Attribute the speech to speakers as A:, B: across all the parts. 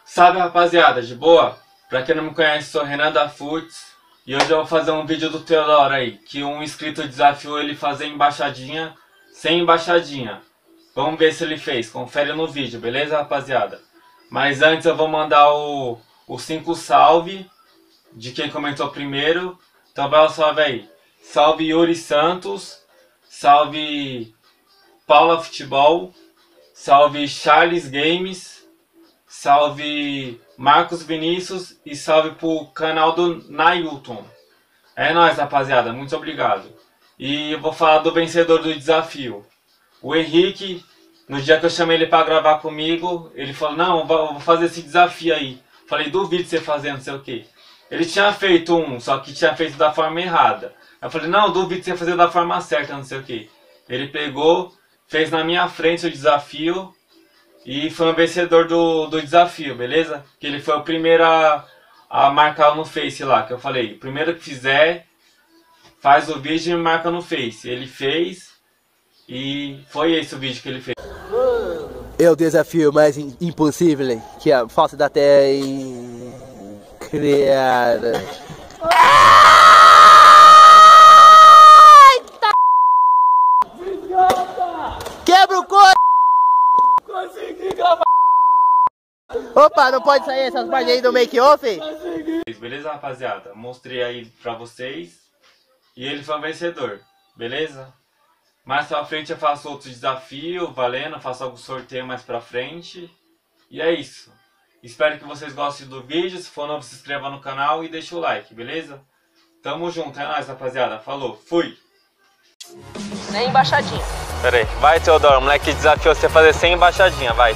A: Salve rapaziada, de boa? Pra quem não me conhece, sou Renan da Futs e hoje eu vou fazer um vídeo do Teodoro aí, que um inscrito desafiou ele fazer embaixadinha sem embaixadinha. Vamos ver se ele fez, confere no vídeo, beleza rapaziada? Mas antes eu vou mandar o 5 salve de quem comentou primeiro. Então vai o salve aí. Salve Yuri Santos, salve Paula Futebol, salve Charles Games, salve Marcos Vinícius e salve pro canal do Nailton. É nóis rapaziada, muito obrigado. E eu vou falar do vencedor do desafio. O Henrique, no dia que eu chamei ele pra gravar comigo, ele falou, não, eu vou fazer esse desafio aí. Falei, duvido você fazer não sei o que. Ele tinha feito um, só que tinha feito da forma errada. Eu falei, não, duvido você fazer da forma certa, não sei o que. Ele pegou, fez na minha frente o desafio e foi o vencedor do desafio, beleza? Que ele foi o primeiro a marcar no Face lá, que eu falei, o primeiro que fizer, faz o vídeo e me marca no Face. Ele fez e foi esse o vídeo que ele fez.
B: É o desafio mais impossível que a face da Terra criada. Quebra o corpo! Consegui gravar! Opa, não pode sair essas partes aí do make-off?
A: Beleza, rapaziada? Mostrei aí pra vocês e ele foi o vencedor, beleza? Mais pra frente eu faço outro desafio, valendo, faço algum sorteio mais pra frente. E é isso. Espero que vocês gostem do vídeo, se for novo se inscreva no canal e deixa o like, beleza? Tamo junto, é nóis rapaziada, falou, fui!
C: Sem embaixadinha.
A: Pera aí, vai Teodoro, o moleque desafiou você a fazer sem embaixadinha, vai.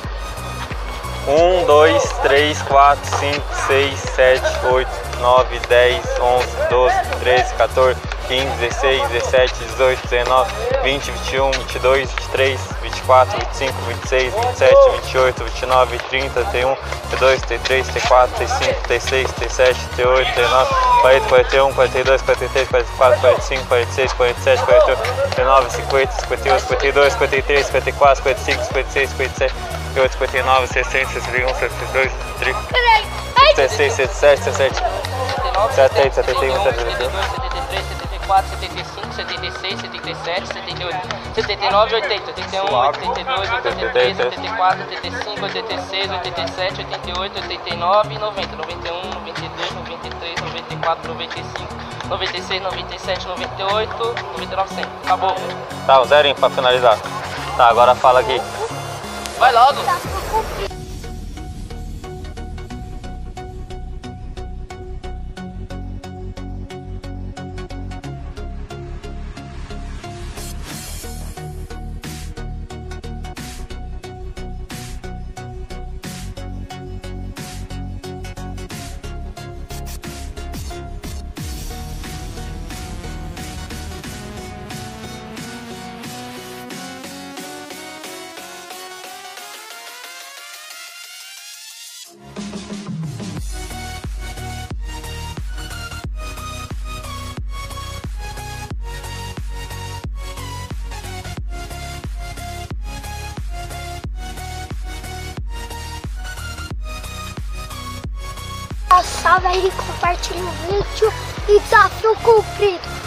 A: 1, 2, 3, 4, 5, 6, 7, 8, 9, 10, 11, 12, 13, 14, 15, 16, 17, 18, 19, 20, 21, 22, 23, 24, 25, 26, 27, 28, 29, 30, 31, 32, 33, 34, 35, 36, 37, 38, 39, 40, 41, 42, 43, 44, 45, 46, 47, 48, 49, 50, 51, 52, 53, 54, 55, 56, 57, 58, 59, 60, 61, 62, 30, 66, 67, 67, 70, 71, 72,
C: 74, 75, 76, 77, 78, 79, 80, 81, 82, 83, 84, 85, 86, 87, 88, 89, 90, 91, 92, 93, 94, 95, 96, 97, 98, 99, 100. Acabou.
A: Tá, um zerinho pra finalizar. Tá, agora fala aqui.
C: Vai logo.
D: Salve aí, compartilha o vídeo e desafio cumprido.